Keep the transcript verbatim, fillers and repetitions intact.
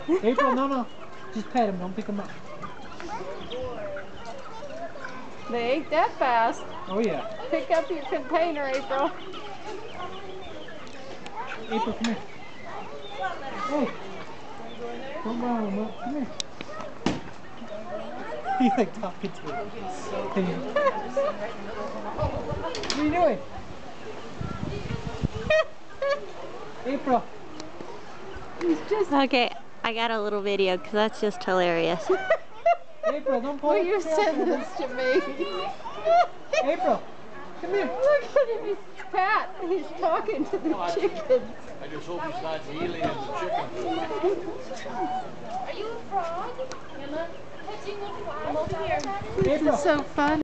April, no, no. Just pet him. Don't pick him up. They ate that fast. Oh, yeah. Pick up your container, April. April, come here. Hey. Don't bother him up. Come here. He's like talking to him. What are you doing? April. He's just... Okay, I got a little video because that's just hilarious. April, don't pull Will it. you send this to me? April, come here. Look at him, he's fat. He's talking to the chickens. I just hope he's not kneeling in the chicken food. Are you a frog? Emma, catching a frog over here. This is so fun.